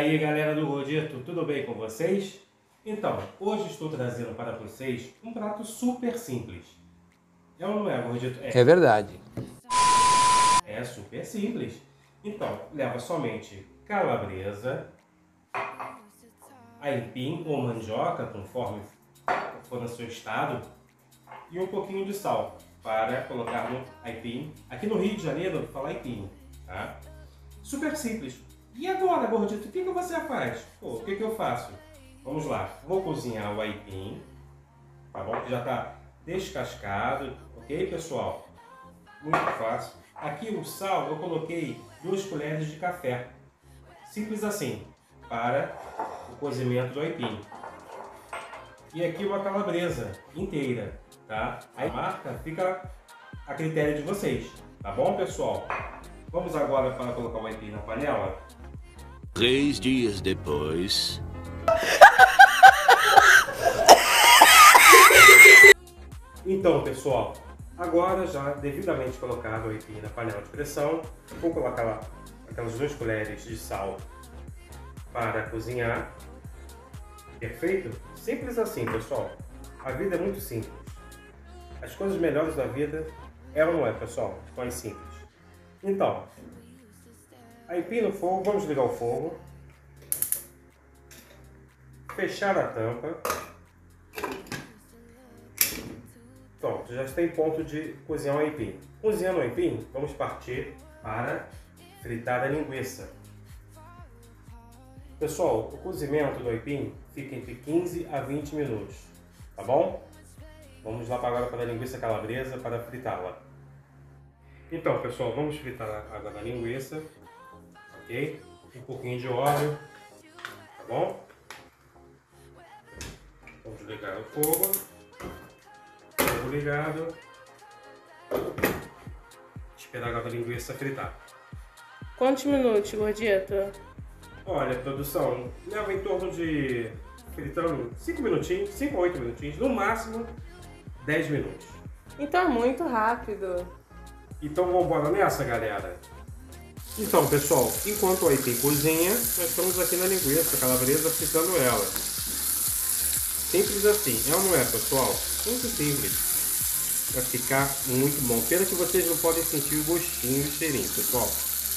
aí galera do Gordito, tudo bem com vocês? Então, hoje estou trazendo para vocês um prato super simples. É ou não é, Gordito? É verdade. É super simples. Então, leva somente calabresa, aipim ou mandioca, conforme for no seu estado, e um pouquinho de sal para colocar no aipim. Aqui no Rio de Janeiro, fala aipim, tá? Super simples. E agora, Gordito, o que você faz? Pô, o que eu faço? Vamos lá. Vou cozinhar o aipim, tá bom? Que já está descascado, ok, pessoal? Muito fácil. Aqui o sal eu coloquei 2 colheres de café. Simples assim, para o cozimento do aipim. E aqui uma calabresa inteira, tá? A marca fica a critério de vocês, tá bom, pessoal? Vamos agora para colocar o aipim na panela. 3 dias depois... Então, pessoal, agora já devidamente colocado o aipim na panela de pressão, vou colocar lá aquelas 2 colheres de sal para cozinhar. Perfeito? Simples assim, pessoal. A vida é muito simples. As coisas melhores da vida é ou não é, pessoal? Mais simples. Então, aipim no fogo, vamos ligar o fogo. Fechar a tampa. Pronto, já está em ponto de cozinhar o aipim. Cozinhando o aipim, vamos partir para fritar a linguiça. Pessoal, o cozimento do aipim fica entre 15 a 20 minutos, tá bom? Vamos lá agora para a linguiça calabresa para fritá-la. Então, pessoal, vamos fritar a água da linguiça, ok? Um pouquinho de óleo, tá bom? Vamos ligar o fogo. Fogo ligado. Esperar a água da linguiça fritar. Quantos minutos, Gordito? Olha, produção, leva em torno de fritando 5 minutinhos, 5 a 8 minutinhos, no máximo 10 minutos. Então é muito rápido. Então vamos embora nessa, galera. Então, pessoal, enquanto o aipim cozinha, nós estamos aqui na linguiça calabresa fritando ela. Simples assim, é ou não é, pessoal? Muito simples. Vai ficar muito bom. Pena que vocês não podem sentir o gostinho e o cheirinho, pessoal.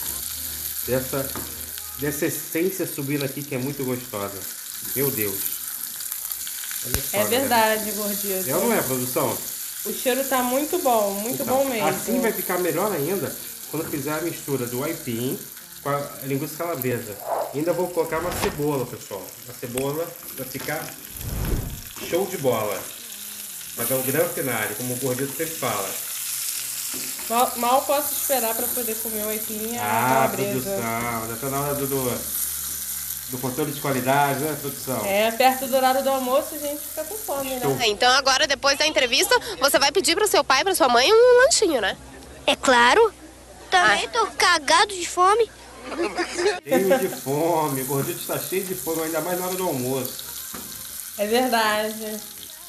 Dessa essência subindo aqui que é muito gostosa. Meu Deus. Olha só, É verdade, Gordito. é ou não é, produção? O cheiro tá muito bom, muito Então, bom mesmo. assim vai ficar melhor ainda quando fizer a mistura do aipim com a linguiça calabresa. Ainda vou colocar uma cebola, pessoal. A cebola vai ficar show de bola. Vai dar um grande cenário, como o Gordito sempre fala. Mal posso esperar para poder comer o aipim e a calabresa. Produção, já está na hora do controle de qualidade, né, produção? É, perto do horário do almoço a gente fica com fome, né? Então agora, depois da entrevista, você vai pedir pro seu pai e pra sua mãe um lanchinho, né? É claro. Também tô cagado de fome. Cheio de fome, o Gordito está cheio de fome, ainda mais na hora do almoço. É verdade.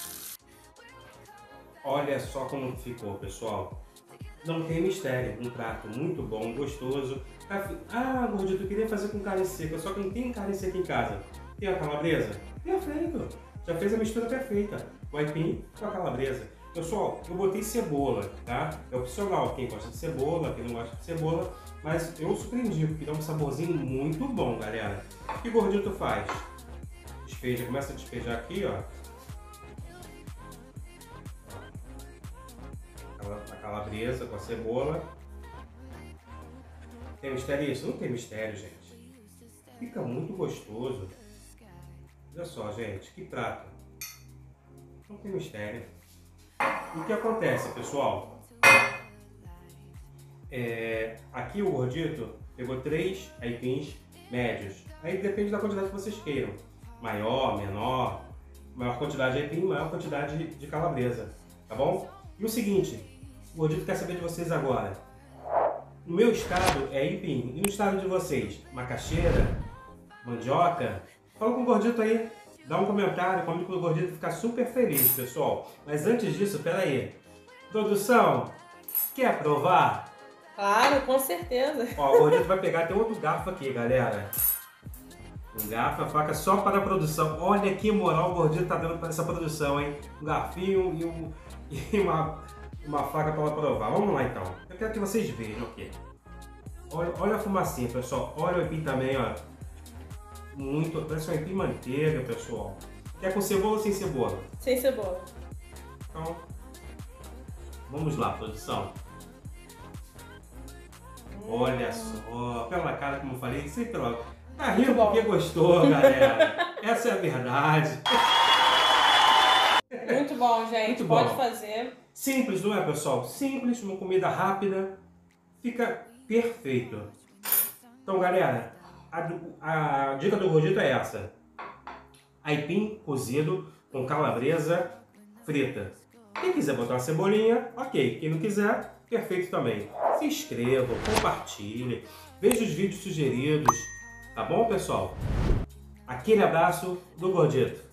Olha só como ficou, pessoal. Não tem mistério, um prato muito bom, gostoso. Ah, Gordito, eu queria fazer com carne seca, só que não tem carne seca em casa. Tem a calabresa? Perfeito! Já fez a mistura perfeita. O aipim com a calabresa. Pessoal, eu botei cebola, tá? É opcional, quem gosta de cebola, quem não gosta de cebola. Mas eu surpreendi, porque dá um saborzinho muito bom, galera. O que o Gordito faz? Despeja, começa a despejar aqui, ó. A calabresa com a cebola. Tem mistério isso? Não tem mistério, gente. Fica muito gostoso. Olha só, gente, que prato. Não tem mistério. O que acontece, pessoal? Aqui o Gordito pegou 3 aipins médios. Aí depende da quantidade que vocês queiram. Maior, menor. Maior quantidade de aipim, maior quantidade de calabresa. Tá bom? E o seguinte, o Gordito quer saber de vocês agora. No meu estado é aipim. E no estado de vocês? Macaxeira? Mandioca? Fala com o Gordito aí. Dá um comentário, comenta com o Gordito ficar super feliz, pessoal. Mas antes disso, pera aí. Produção, quer provar? Claro, com certeza. Ó, o Gordito vai pegar, tem outro garfo aqui, galera. Um garfo, a faca só para a produção. Olha que moral o Gordito tá dando para essa produção, hein? Um garfinho e uma faca para ela provar. Vamos lá então. Eu quero que vocês vejam aqui. Olha a fumacinha, pessoal. Olha o aipim também, ó. Muito, parece um aipim manteiga, pessoal. Quer com cebola ou sem cebola? Sem cebola. Então, vamos lá, produção. Olha só, pela cara, como eu falei, sempre pela... Tá rindo porque gostou, galera. Essa é a verdade. Muito bom, gente. Muito Pode bom. fazer. Simples, não é, pessoal? Simples, uma comida rápida. Fica perfeito. Então, galera, a dica do Gordito é essa. Aipim cozido com calabresa frita. Quem quiser botar uma cebolinha, ok. Quem não quiser, perfeito também. Se inscrevam, compartilhem, veja os vídeos sugeridos. Tá bom, pessoal? Aquele abraço do Gordito.